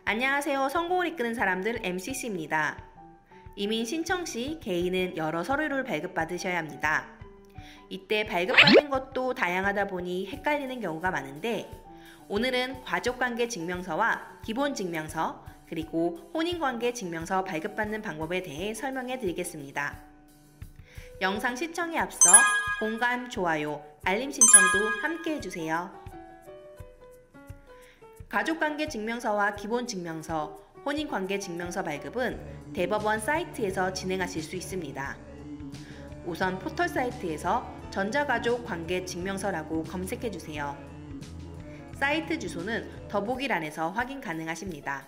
안녕하세요. 성공을 이끄는 사람들 MCC입니다. 이민 신청 시 개인은 여러 서류를 발급받으셔야 합니다. 이때 발급받는 것도 다양하다 보니 헷갈리는 경우가 많은데 오늘은 가족관계 증명서와 기본증명서 그리고 혼인관계 증명서 발급받는 방법에 대해 설명해 드리겠습니다. 영상 시청에 앞서 공감, 좋아요, 알림 신청도 함께 해주세요. 가족관계 증명서와 기본증명서, 혼인관계 증명서 발급은 대법원 사이트에서 진행하실 수 있습니다. 우선 포털 사이트에서 전자가족관계 증명서라고 검색해 주세요. 사이트 주소는 더보기란에서 확인 가능하십니다.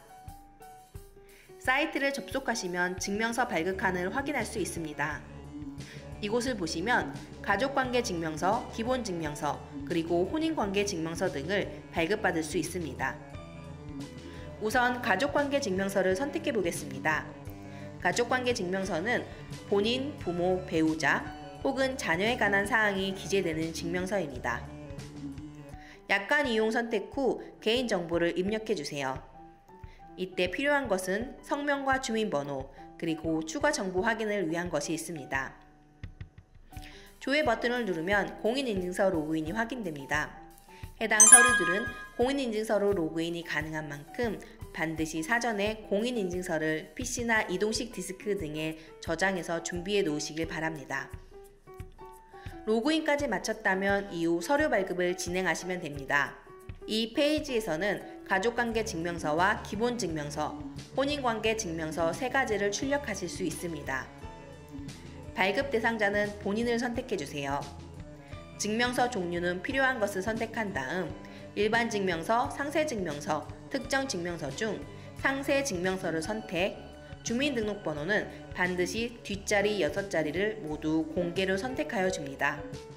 사이트를 접속하시면 증명서 발급칸을 확인할 수 있습니다. 이곳을 보시면 가족관계 증명서, 기본증명서, 그리고 혼인관계 증명서 등을 발급받을 수 있습니다. 우선 가족관계 증명서를 선택해 보겠습니다. 가족관계 증명서는 본인, 부모, 배우자 혹은 자녀에 관한 사항이 기재되는 증명서입니다. 약관 이용 선택 후 개인정보를 입력해 주세요. 이때 필요한 것은 성명과 주민번호, 그리고 추가 정보 확인을 위한 것이 있습니다. 조회 버튼을 누르면 공인인증서 로그인이 확인됩니다. 해당 서류들은 공인인증서로 로그인이 가능한 만큼 반드시 사전에 공인인증서를 PC나 이동식 디스크 등에 저장해서 준비해 놓으시길 바랍니다. 로그인까지 마쳤다면 이후 서류 발급을 진행하시면 됩니다. 이 페이지에서는 가족관계 증명서와 기본증명서, 혼인관계 증명서 3가지를 출력하실 수 있습니다. 발급 대상자는 본인을 선택해주세요. 증명서 종류는 필요한 것을 선택한 다음 일반 증명서, 상세 증명서, 특정 증명서 중 상세 증명서를 선택, 주민등록번호는 반드시 뒷자리 6자리를 모두 공개로 선택하여 줍니다.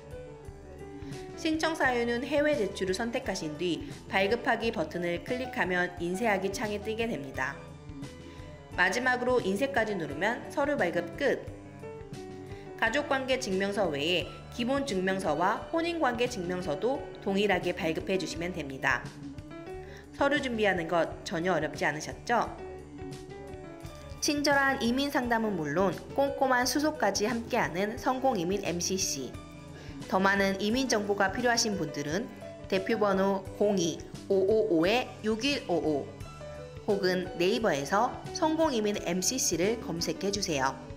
신청 사유는 해외 제출을 선택하신 뒤 발급하기 버튼을 클릭하면 인쇄하기 창이 뜨게 됩니다. 마지막으로 인쇄까지 누르면 서류 발급 끝! 가족관계 증명서 외에 기본증명서와 혼인관계 증명서도 동일하게 발급해 주시면 됩니다. 서류 준비하는 것 전혀 어렵지 않으셨죠? 친절한 이민 상담은 물론 꼼꼼한 수속까지 함께하는 성공이민 MCC. 더 많은 이민 정보가 필요하신 분들은 대표번호 02-555-6155 혹은 네이버에서 성공이민 MCC를 검색해 주세요.